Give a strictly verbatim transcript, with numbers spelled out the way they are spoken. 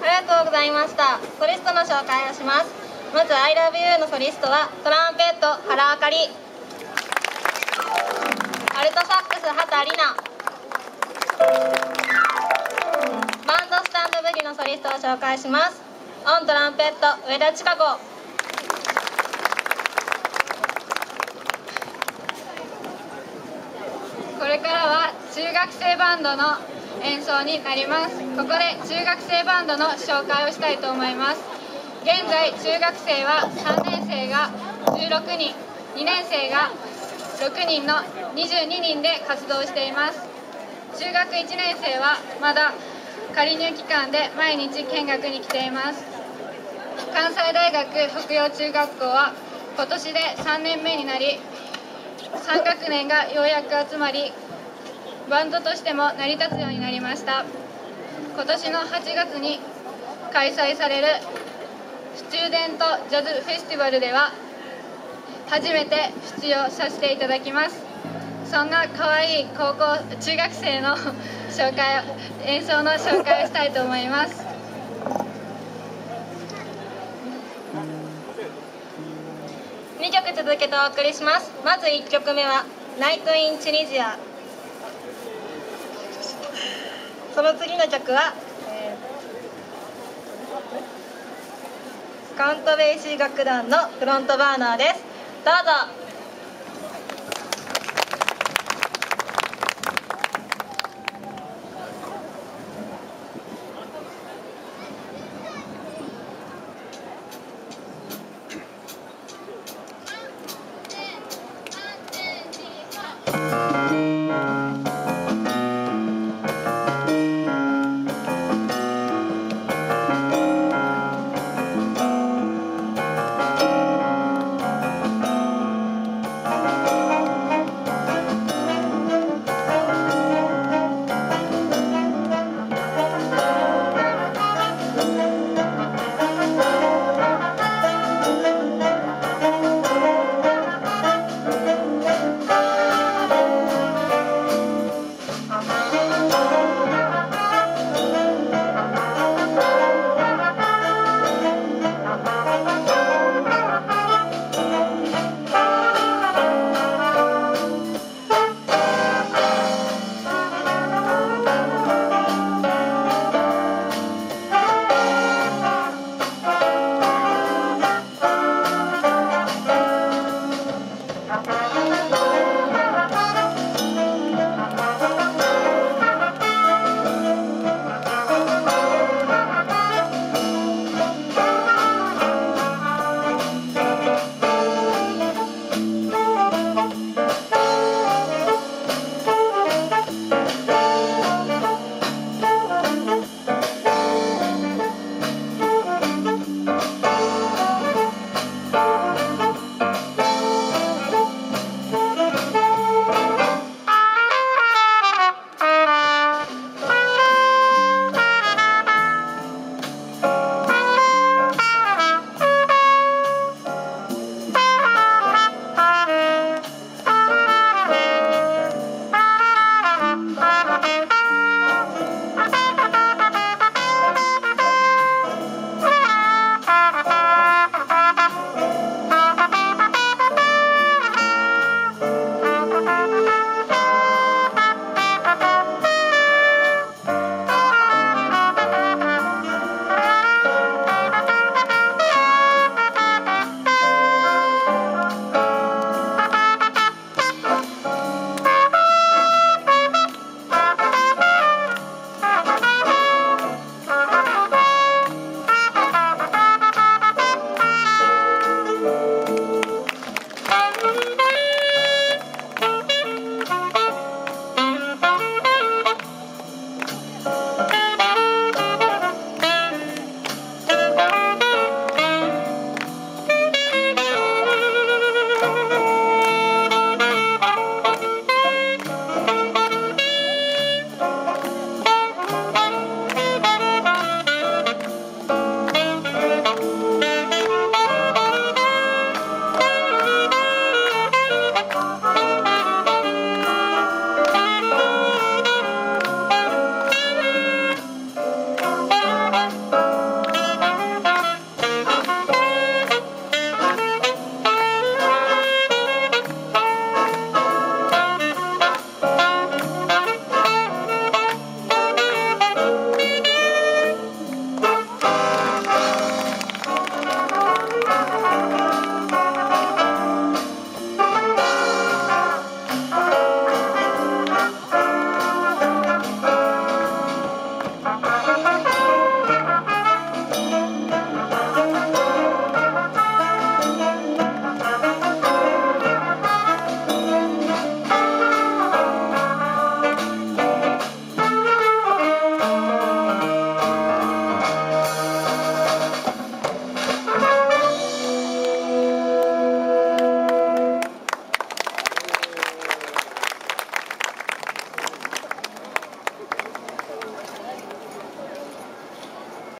ありがとうございました。ソリストの紹介をします。まず I love you のソリストはトランペット原あかり、アルトサックス畑里奈、バンドスタンドブギのソリストを紹介します。オントランペット上田千佳子、 これからは中学生バンドの演奏になります。ここで中学生バンドの紹介をしたいと思います。現在中学生はさんねん生がじゅうろくにん、にねん生がろくにんのにじゅうににんで活動しています。中学いちねん生はまだ仮入期間で毎日見学に来ています。関西大学北陽中学校は今年でさんねんめになり、さん学年がようやく集まり、バンドとしても成り立つようになりました。今年のはちがつに開催されるスチューデントジャズフェスティバルでは初めて出場させていただきます。そんな可愛い高校中学生の紹介演奏の紹介をしたいと思います。 にきょく続けてお送りします。まずいっきょくめはナイト・イン・チュニジア。その次の曲は、えー、カウントベイシー楽団のフロントバーナーです。どうぞ。